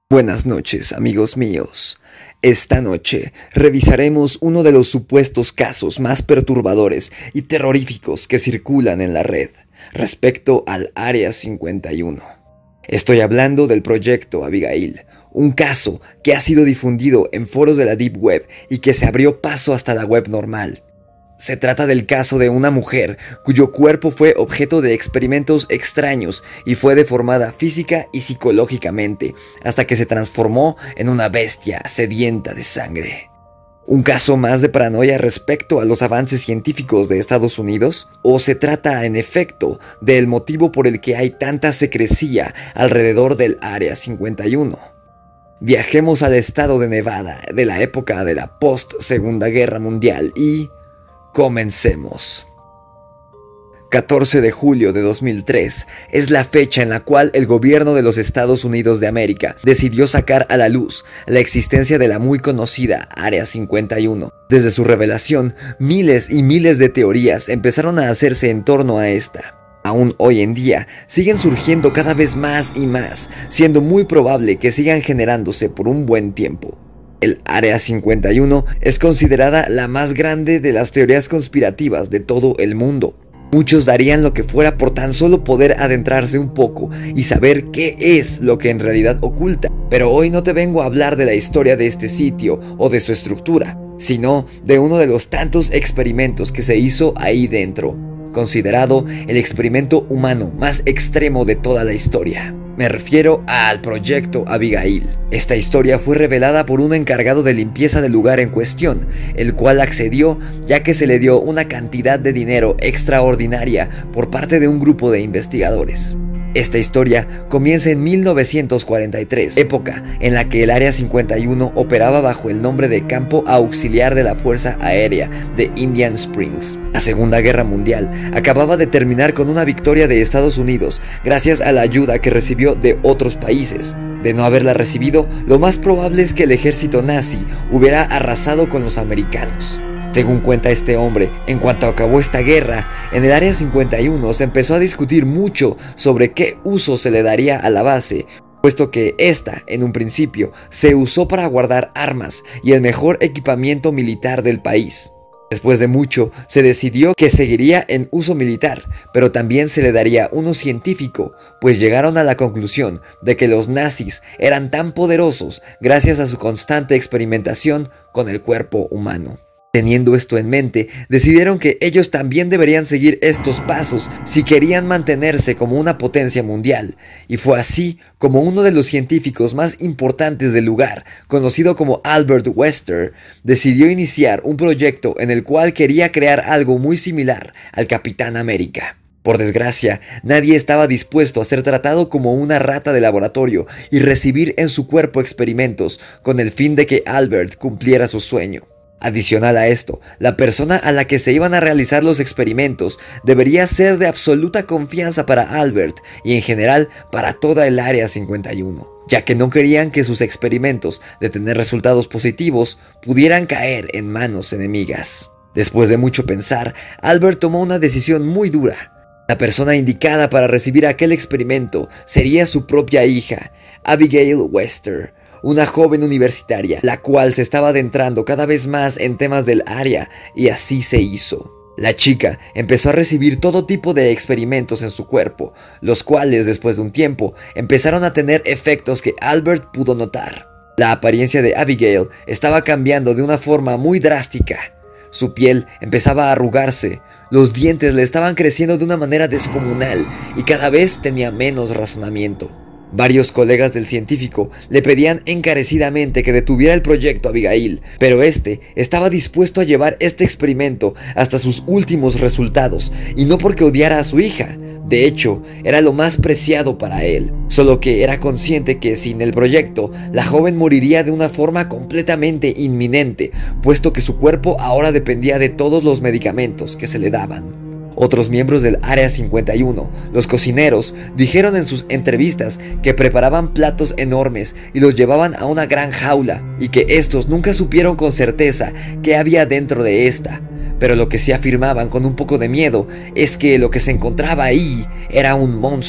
Buenas noches, amigos míos. Esta noche revisaremos uno de los supuestos casos más perturbadores y terroríficos que circulan en la red respecto al Área 51. Estoy hablando del Proyecto Abigail, un caso que ha sido difundido en foros de la Deep Web y que se abrió paso hasta la web normal. Se trata del caso de una mujer cuyo cuerpo fue objeto de experimentos extraños y fue deformada física y psicológicamente hasta que se transformó en una bestia sedienta de sangre. ¿Un caso más de paranoia respecto a los avances científicos de Estados Unidos? ¿O se trata, en efecto, del motivo por el que hay tanta secrecía alrededor del Área 51? Viajemos al estado de Nevada de la época de la post-Segunda Guerra Mundial y comencemos. 14 de julio de 2003 es la fecha en la cual el gobierno de los Estados Unidos de América decidió sacar a la luz la existencia de la muy conocida Área 51. Desde su revelación, miles y miles de teorías empezaron a hacerse en torno a esta. Aún hoy en día, siguen surgiendo cada vez más y más, siendo muy probable que sigan generándose por un buen tiempo. El Área 51 es considerada la más grande de las teorías conspirativas de todo el mundo. Muchos darían lo que fuera por tan solo poder adentrarse un poco y saber qué es lo que en realidad oculta. Pero hoy no te vengo a hablar de la historia de este sitio o de su estructura, sino de uno de los tantos experimentos que se hizo ahí dentro, considerado el experimento humano más extremo de toda la historia. Me refiero al Proyecto Abigail. Esta historia fue revelada por un encargado de limpieza del lugar en cuestión, el cual accedió ya que se le dio una cantidad de dinero extraordinaria por parte de un grupo de investigadores. Esta historia comienza en 1943, época en la que el Área 51 operaba bajo el nombre de Campo Auxiliar de la Fuerza Aérea de Indian Springs. La Segunda Guerra Mundial acababa de terminar con una victoria de Estados Unidos gracias a la ayuda que recibió de otros países. De no haberla recibido, lo más probable es que el ejército nazi hubiera arrasado con los americanos. Según cuenta este hombre, en cuanto acabó esta guerra, en el Área 51 se empezó a discutir mucho sobre qué uso se le daría a la base, puesto que esta, en un principio, se usó para guardar armas y el mejor equipamiento militar del país. Después de mucho, se decidió que seguiría en uso militar, pero también se le daría uno científico, pues llegaron a la conclusión de que los nazis eran tan poderosos gracias a su constante experimentación con el cuerpo humano. Teniendo esto en mente, decidieron que ellos también deberían seguir estos pasos si querían mantenerse como una potencia mundial, y fue así como uno de los científicos más importantes del lugar, conocido como Albert Wester, decidió iniciar un proyecto en el cual quería crear algo muy similar al Capitán América. Por desgracia, nadie estaba dispuesto a ser tratado como una rata de laboratorio y recibir en su cuerpo experimentos con el fin de que Albert cumpliera su sueño. Adicional a esto, la persona a la que se iban a realizar los experimentos debería ser de absoluta confianza para Albert y en general para toda el Área 51, ya que no querían que sus experimentos de tener resultados positivos pudieran caer en manos enemigas. Después de mucho pensar, Albert tomó una decisión muy dura. La persona indicada para recibir aquel experimento sería su propia hija, Abigail Wester, una joven universitaria, la cual se estaba adentrando cada vez más en temas del área, y así se hizo. La chica empezó a recibir todo tipo de experimentos en su cuerpo, los cuales después de un tiempo empezaron a tener efectos que Albert pudo notar. La apariencia de Abigail estaba cambiando de una forma muy drástica. Su piel empezaba a arrugarse, los dientes le estaban creciendo de una manera descomunal y cada vez tenía menos razonamiento. Varios colegas del científico le pedían encarecidamente que detuviera el Proyecto Abigail, pero este estaba dispuesto a llevar este experimento hasta sus últimos resultados, y no porque odiara a su hija. De hecho, era lo más preciado para él, solo que era consciente que sin el proyecto, la joven moriría de una forma completamente inminente, puesto que su cuerpo ahora dependía de todos los medicamentos que se le daban. Otros miembros del Área 51, los cocineros, dijeron en sus entrevistas que preparaban platos enormes y los llevaban a una gran jaula, y que estos nunca supieron con certeza qué había dentro de esta. Pero lo que sí afirmaban con un poco de miedo es que lo que se encontraba ahí era un monstruo.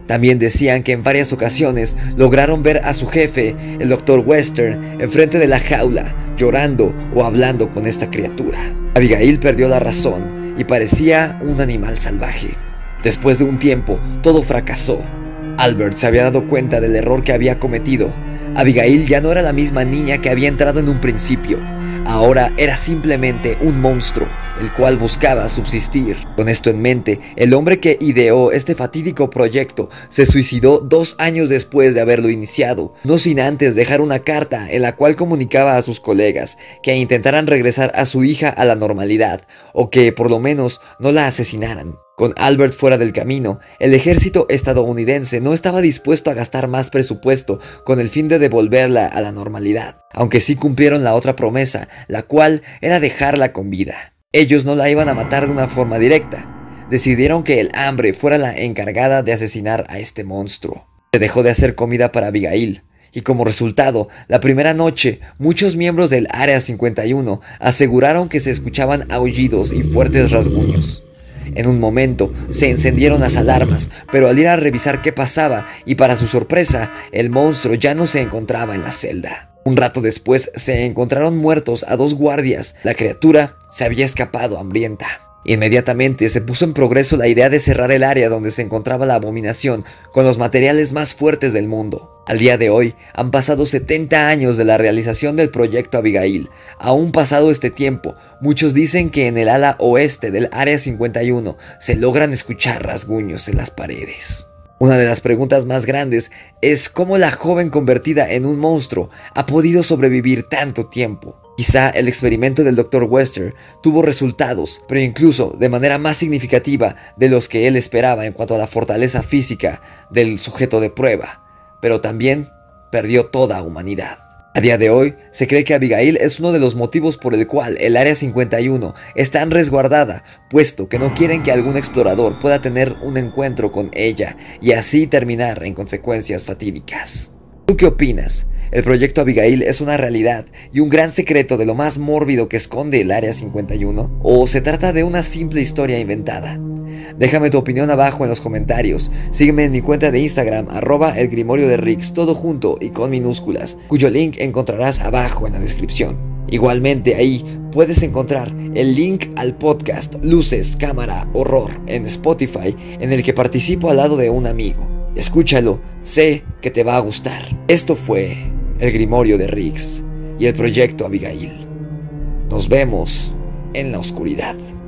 También decían que en varias ocasiones lograron ver a su jefe, el Dr. Western, enfrente de la jaula, llorando o hablando con esta criatura. Abigail perdió la razón y parecía un animal salvaje. Después de un tiempo, todo fracasó. Albert se había dado cuenta del error que había cometido. Abigail ya no era la misma niña que había entrado en un principio. Ahora era simplemente un monstruo, el cual buscaba subsistir. Con esto en mente, el hombre que ideó este fatídico proyecto se suicidó 2 años después de haberlo iniciado, no sin antes dejar una carta en la cual comunicaba a sus colegas que intentaran regresar a su hija a la normalidad, o que por lo menos no la asesinaran. Con Albert fuera del camino, el ejército estadounidense no estaba dispuesto a gastar más presupuesto con el fin de devolverla a la normalidad, aunque sí cumplieron la otra promesa, la cual era dejarla con vida. Ellos no la iban a matar de una forma directa. Decidieron que el hambre fuera la encargada de asesinar a este monstruo. Se dejó de hacer comida para Abigail, y como resultado, la primera noche, muchos miembros del Área 51 aseguraron que se escuchaban aullidos y fuertes rasguños. En un momento se encendieron las alarmas, pero al ir a revisar qué pasaba, y para su sorpresa, el monstruo ya no se encontraba en la celda. Un rato después se encontraron muertos a 2 guardias. La criatura se había escapado hambrienta. Inmediatamente se puso en progreso la idea de cerrar el área donde se encontraba la abominación con los materiales más fuertes del mundo. Al día de hoy han pasado 70 años de la realización del proyecto Abigail. Aún pasado este tiempo, muchos dicen que en el ala oeste del Área 51 se logran escuchar rasguños en las paredes. Una de las preguntas más grandes es cómo la joven convertida en un monstruo ha podido sobrevivir tanto tiempo. Quizá el experimento del Dr. Western tuvo resultados, pero incluso de manera más significativa de los que él esperaba en cuanto a la fortaleza física del sujeto de prueba, pero también perdió toda humanidad. A día de hoy, se cree que Abigail es uno de los motivos por el cual el Área 51 es tan resguardada, puesto que no quieren que algún explorador pueda tener un encuentro con ella y así terminar en consecuencias fatídicas. ¿Tú qué opinas? ¿El proyecto Abigail es una realidad y un gran secreto de lo más mórbido que esconde el Área 51? ¿O se trata de una simple historia inventada? Déjame tu opinión abajo en los comentarios. Sígueme en mi cuenta de Instagram, @elgrimorioderix, todo junto y con minúsculas, cuyo link encontrarás abajo en la descripción. Igualmente ahí puedes encontrar el link al podcast Luces, Cámara, Horror en Spotify, en el que participo al lado de un amigo. Escúchalo, sé que te va a gustar. Esto fue El Grimorio de Rix y el proyecto Abigail. Nos vemos en la oscuridad.